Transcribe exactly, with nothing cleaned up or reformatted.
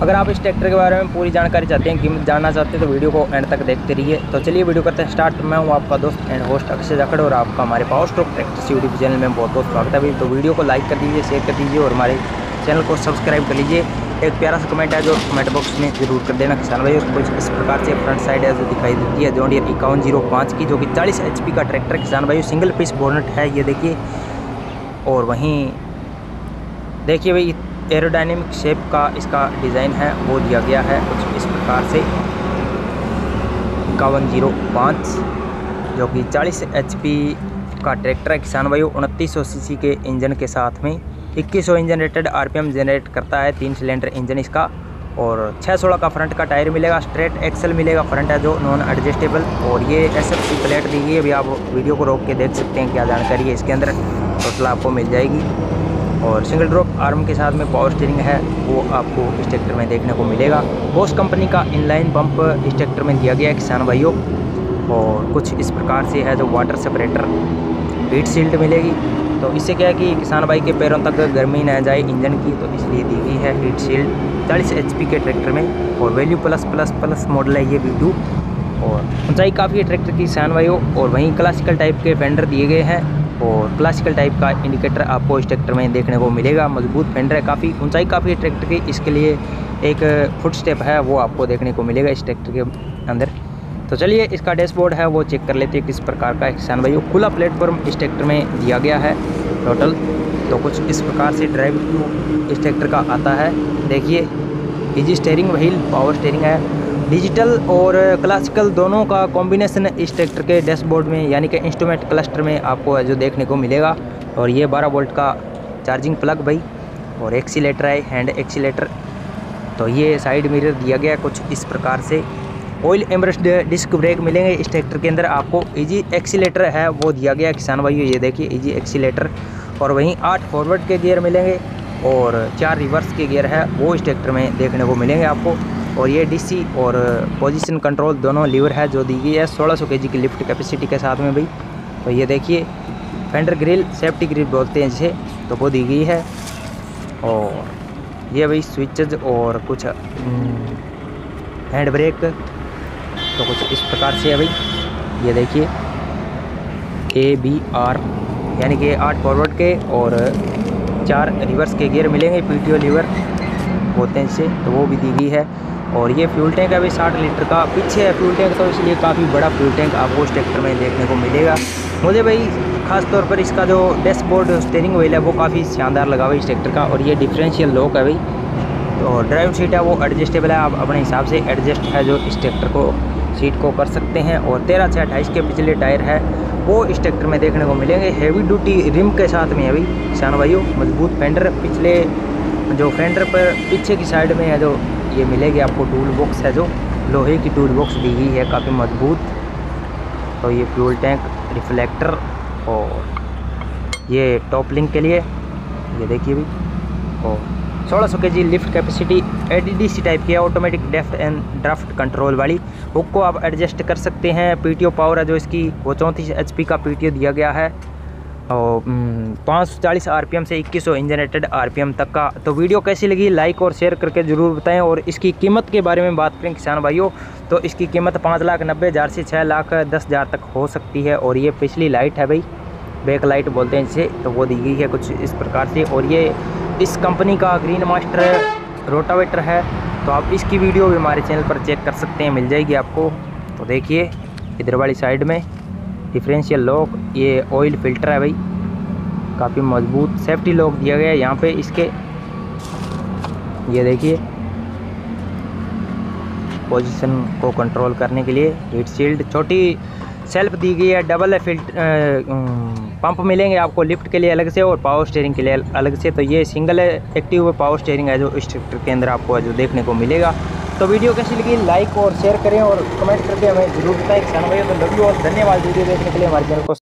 अगर आप इस ट्रैक्टर के बारे में पूरी जानकारी चाहते हैं, कीमत जानना चाहते हैं तो वीडियो को एंड तक देखते रहिए। तो चलिए वीडियो करते हैं स्टार्ट। मैं हूं आपका दोस्त एंड होस्ट अक्षय जाखड़ और आपका हमारे power stroke tractors YouTube channel में बहुत बहुत स्वागत है भाई। तो वीडियो को लाइक कर दीजिए, शेयर कर दीजिए और हमारे चैनल को सब्सक्राइब कर लीजिए। एक प्यारा सा कमेंट है जो कमेंट बॉक्स में जरूर कर देना किसान भाई। और कुछ इस प्रकार से फ्रंट साइड है जो दिखाई देती है जॉन डियर इक्यावन जीरो पाँच की, जो कि चालीस एच पी का ट्रैक्टर किसान भाई, सिंगल पीस बोनट है ये देखिए। और वहीं देखिए भाई एरोडायनेमिक शेप का इसका डिज़ाइन है वो दिया गया है कुछ इस प्रकार से। इक्यावन जीरो पाँच जो कि चालीस एच पी का ट्रैक्टर है किसान भाई, उनतीस सौ सी सी के इंजन के साथ में इक्कीस सौ engine rated R P M generate करता है। तीन सिलेंडर इंजन इसका और छः सोलह का फ्रंट का टायर मिलेगा। स्ट्रेट एक्सल मिलेगा फ्रंट है जो नॉन एडजस्टेबल। और ये एस एफ सी प्लेट दी गई है। अभी आप वीडियो को रोक के देख सकते हैं क्या जानकारी है इसके अंदर, टोटल आपको मिल जाएगी। और सिंगल ड्रॉप आर्म के साथ में पावर स्टीयरिंग है वो आपको इस ट्रैक्टर में देखने को मिलेगा। बोस कंपनी का इनलाइन पंप इस ट्रैक्टर में दिया गया है किसान भाइयों। और कुछ इस प्रकार से है जो वाटर सेपरेटर, हीट शील्ड मिलेगी। तो इससे क्या है कि किसान भाई के पैरों तक गर्मी न जाए इंजन की, तो इसलिए दी गई है हीट शील्ड चालीस एच पी के ट्रैक्टर में। और value plus plus plus model है ये वी टू। और ऊंचाई काफ़ी है ट्रैक्टर की किसान भाइयों। और वहीं क्लासिकल टाइप के फेंडर दिए गए हैं और क्लासिकल टाइप का इंडिकेटर आपको इस ट्रैक्टर में देखने को मिलेगा। मजबूत फेंडर है, काफ़ी ऊंचाई काफ़ी है ट्रैक्टर की, इसके लिए एक फुट स्टेप है वो आपको देखने को मिलेगा इस ट्रैक्टर के अंदर। तो चलिए इसका डैशबोर्ड है वो चेक कर लेते हैं किस प्रकार का है किसान भाई। खुला प्लेटफॉर्म इस ट्रैक्टर में दिया गया है टोटल। तो कुछ इस प्रकार से ड्राइव व्यू इस ट्रैक्टर का आता है। देखिए easy steering wheel power steering है। डिजिटल और क्लासिकल दोनों का कॉम्बिनेशन इस ट्रैक्टर के डैशबोर्ड में यानी कि इंस्ट्रूमेंट क्लस्टर में आपको जो देखने को मिलेगा। और ये बारह वोल्ट का चार्जिंग प्लग भाई। और एक्सीलेटर है, हैंड एक्सीलेटर। तो ये साइड मिरर दिया गया कुछ इस प्रकार से। ऑयल एम्ब्रेस्ड डिस्क ब्रेक मिलेंगे इस ट्रैक्टर के अंदर आपको। इजी एक्सीलेटर है वो दिया गया किसान भाइयों, ये देखिए इजी एक्सीलेटर। और वहीं आठ फॉरवर्ड के गियर मिलेंगे और चार रिवर्स के गियर है वो इस ट्रैक्टर में देखने को मिलेंगे आपको। और ये डीसी और पोजीशन कंट्रोल दोनों लीवर है जो दी गई है सोलह सौ केजी की लिफ्ट कैपेसिटी के साथ में भाई। तो ये देखिए फेंडर ग्रिल, सेफ्टी ग्रिल बोलते हैं जिसे, तो वो दी गई है। और ये भाई स्विचेज और कुछ हैंड ब्रेक तो कुछ इस प्रकार से है भाई। ये देखिए ए बी आर यानी कि आठ फॉरवर्ड के और चार रिवर्स के गियर मिलेंगे, पीटीओ लीवर होते हैं इससे, तो वो भी दी गई है। और ये फ्यूल टैंक है भाई साठ लीटर का, पीछे है फ्यूल टैंक, तो इसलिए काफ़ी बड़ा फ्यूल टैंक आपको इस ट्रैक्टर में देखने को मिलेगा। मुझे भाई खास तौर पर इसका जो डैशबोर्ड स्टीयरिंग व्हील है वो काफ़ी शानदार लगा हुआ इस ट्रैक्टर का। और ये डिफरेंशियल लॉक है भाई। तो ड्राइव सीट है वो एडजस्टेबल है, आप अपने हिसाब से एडजस्ट है जो इस ट्रैक्टर को सीट को कर सकते हैं। और तेरह से अट्ठाईस के पिछले टायर है वो इस ट्रैक्टर में देखने को मिलेंगे। हैवी ड्यूटी रिम के साथ में है भाई किसान भाइयों। मजबूत फेंडर, पिछले जो फेंडर पर पीछे की साइड में है जो ये मिलेगी आपको टूल बॉक्स है जो लोहे की टूल बॉक्स दी गई है काफ़ी मजबूत। तो ये फ्यूल टैंक, रिफ्लेक्टर और ये टॉप लिंक के लिए ये देखिए भाई। और सोलह सौ K G lift capacity A D D C type की है, automatic depth and draft control वाली। हुक को आप एडजस्ट कर सकते हैं। पीटीओ पावर है जो इसकी वो चौंतीस एच पी का पीटीओ दिया गया है। और पाँच सौ चालीस आर पी एम से इक्कीस सौ engine rated R P M तक का। तो वीडियो कैसी लगी लाइक और शेयर करके ज़रूर बताएं। और इसकी कीमत के बारे में बात करें किसान भाइयों तो इसकी कीमत पाँच लाख नब्बे हज़ार से छः लाख दस हज़ार तक हो सकती है। और ये पिछली लाइट है भाई, बैक लाइट बोलते हैं जिसे, तो वो दी गई है कुछ इस प्रकार से। और ये इस कंपनी का ग्रीन मास्टर रोटावेटर है, तो आप इसकी वीडियो भी हमारे चैनल पर चेक कर सकते हैं, मिल जाएगी आपको। तो देखिए इधर वाली साइड में डिफरेंशियल लॉक, ये ऑयल फिल्टर है भाई, काफ़ी मजबूत सेफ्टी लॉक दिया गया है यहाँ पे इसके। ये देखिए पोजीशन को कंट्रोल करने के लिए हीट शील्ड, छोटी सेल्फ दी गई है। डबल फिल्टर पंप मिलेंगे आपको लिफ्ट के लिए अलग से और पावर स्टीयरिंग के लिए अलग से। तो ये सिंगल एक्टिव पावर स्टीयरिंग है जो इस ट्रैक्टर के अंदर आपको जो देखने को मिलेगा। तो वीडियो कैसी लगी लाइक और शेयर करें और कमेंट करके हमें जरूर बताएं किसान भाइयों। तो लव यू और धन्यवाद वीडियो देखने के लिए हमारे चैनल को